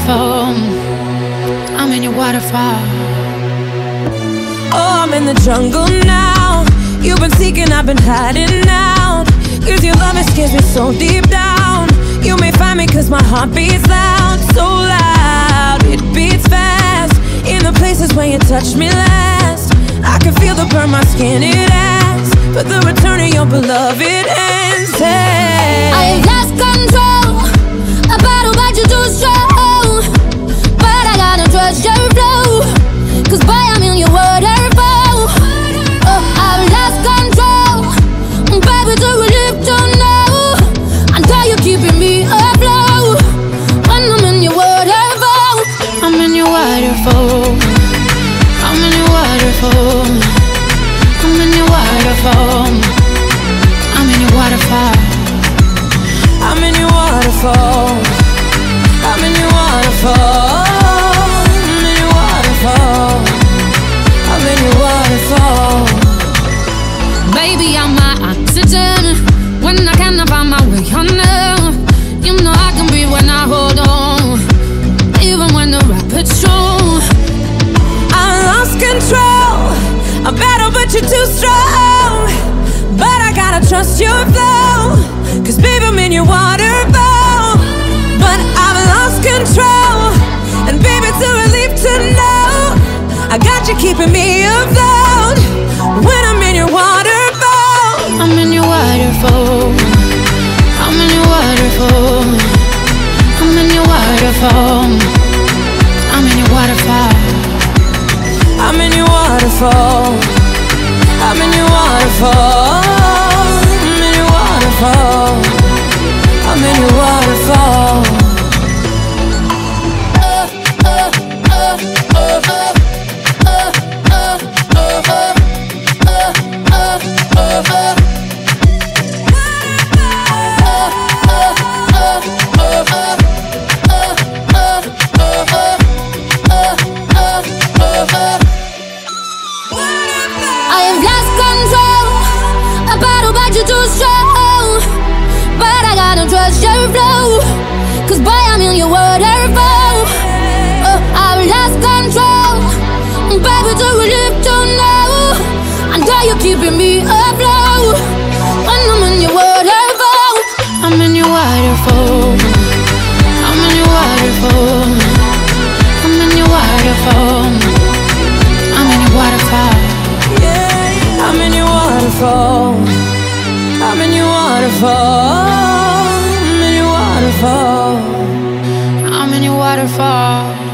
waterfall. I'm in your waterfall. Oh, I'm in the jungle now. You've been seeking, I've been hiding out. Cause your love, it scares me so deep down. You may find me cause my heart beats loud. So loud, it beats fast. In the places where you touched me last, I can feel the burn my skin, it asks. But the return of your beloved ends. Hey, I have lost control. A battle, but you're too strong. But I gotta trust your flow. Cause boy, I'm in your waterfall. Oh, I've lost control. Baby, it's a relief to know. I know you're keeping me afloat. When I'm in your waterfall. I'm in your waterfall. I'm in your waterfall. I'm in your waterfall. I'm in your waterfall. I'm in your waterfall. I'm in your waterfall. I'm in your waterfall. I'm in your waterfall. Baby, I'm my oxygen. When I cannot find my way under, you know I can breathe when I hold on. Even when the rapids strong. I lost control. I'm better, but you're too strong. But I gotta trust your flow. Cause baby, I'm in your waterfall. But I've lost control. And baby, it's a relief to know I got you keeping me afloat. When I'm in your waterfall. I'm in your waterfall. I'm in your waterfall. I'm in your waterfall. I'm in your waterfall. I'm in your waterfall. I'm in your waterfall. I'm in your waterfall. I'm in your waterfall. I have lost control. A battle, but you're too strong. But I gotta trust your flow. Cause boy, I'm in your waterfall. Oh, I've lost control. Baby, it's a relief to know I know you're keeping me afloat. When I'm in your waterfall. I'm in your waterfall. I'm in your waterfall. I'm in your waterfall. I'm in your waterfall. Yeah, I'm in your waterfall. I'm in your waterfall. I'm in your waterfall. I'm in your waterfall.